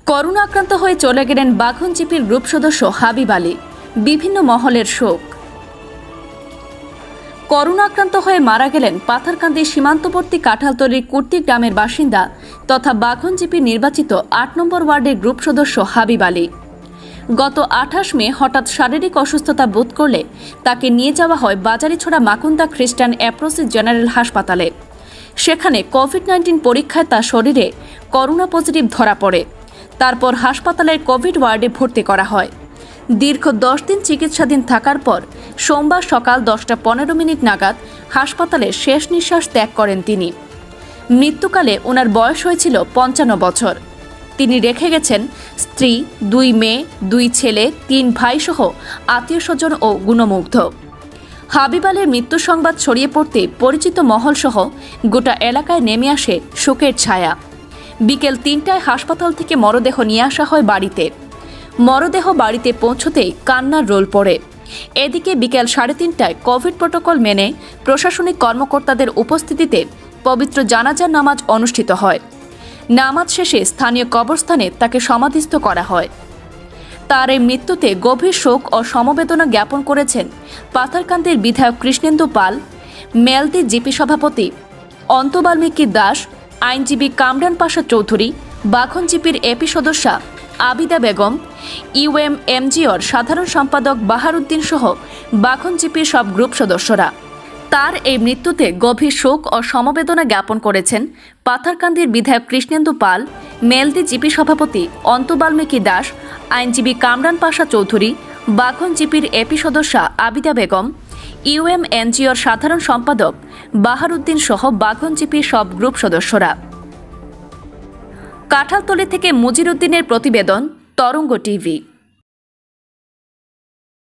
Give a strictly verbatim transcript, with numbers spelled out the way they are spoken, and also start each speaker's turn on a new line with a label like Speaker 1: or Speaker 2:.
Speaker 1: Corona আক্রান্ত হয়ে চলে গেলেন বাঘনচিপির গ্রুপ সদস্য হাবিব আলী। বিভিন্ন মহলের শোক। করোনা আক্রান্ত হয়ে মারা গেলেন পাথারকান্দির সীমান্তবর্তী কাঁঠালতলীর কুর্তি গ্রামের বাসিন্দা তথা বাঘনচিপির নির্বাচিত আট নম্বর ওয়ার্ডের গ্রুপ সদস্য হাবিব আলী। গত আঠাশ মে হঠাৎ শারীরিক অসুস্থতা বোধ করলে তাকে নিয়ে যাওয়া হয় বাজারিছড়া মাকুন্দা খ্রিস্টান অ্যাপ্রোসিস জেনারেল হাসপাতালে। সেখানে কোভিড নাইন্টিন পরীক্ষায় তার শরীরে করোনা পজিটিভ ধরা পড়ে। তারপর হাসপাতালের কোভিড ওয়ার্ডে ভর্তি করা হয়। দীর্ঘ দশ দিন চিকিৎসাধীন থাকার পর সোমবার সকাল দশটা পনেরো মিনিট নাগাদ হাসপাতালে শেষ নিঃশ্বাস ত্যাগ করেন তিনি। মৃত্যুকালে ওনার বয়স হয়েছিল পঞ্চান্ন বছর। তিনি রেখে গেছেন স্ত্রী, দুই মেয়ে, দুই ছেলে, তিন ভাই সহ আত্মীয় স্বজন ও গুণমুগ্ধ। হাবিব আলীর মৃত্যু সংবাদ ছড়িয়ে পড়তে পরিচিত মহলসহ গোটা এলাকায় নেমে আসে শোকের ছায়া। বিকেল তিনটায় হাসপাতাল থেকে মরদেহ নিয়ে আসা হয় বাড়িতে। মরদেহ বাড়িতে পৌঁছতেই কান্নার রোল পড়ে। এদিকে বিকেল সাড়ে তিনটায় কোভিড প্রোটোকল মেনে প্রশাসনিক কর্মকর্তাদের উপস্থিতিতে পবিত্র জানাজার নামাজ অনুষ্ঠিত হয়। নামাজ শেষে স্থানীয় কবরস্থানে তাকে সমাধিস্থ করা হয়। তার এই মৃত্যুতে গভীর শোক ও সমবেদনা জ্ঞাপন করেছেন পাথারকান্দির বিধায়ক কৃষ্ণেন্দু পাল, মেলদি জিপি সভাপতি অন্ত বাল্মীকি দাস, আইনজীবী কামরান পাশা চৌধুরী, বাঘনচিপির এপি সদস্যা আবিদা বেগম, ইউএম এমজিওর সাধারণ সম্পাদক বাহারুদ্দিন সহ বাঘনচিপির সব গ্রুপ সদস্যরা। তার এই মৃত্যুতে গভীর শোক ও সমবেদনা জ্ঞাপন করেছেন পাথারকান্দির বিধায়ক কৃষ্ণেন্দু পাল, মেলদি জিপি সভাপতি অন্ত বাল্মীকি দাস, আইনজীবী কামরান পাশা চৌধুরী, বাঘনচিপির এপি সদস্যা আবিদা বেগম, ইউএম এনজিওর সাধারণ সম্পাদক বাহারুদ্দিন সহ বাঘনচিপির সব গ্রুপ সদস্যরা। কাঁঠালতলী থেকে মুজির উদ্দিনের প্রতিবেদন, তরঙ্গ টিভি।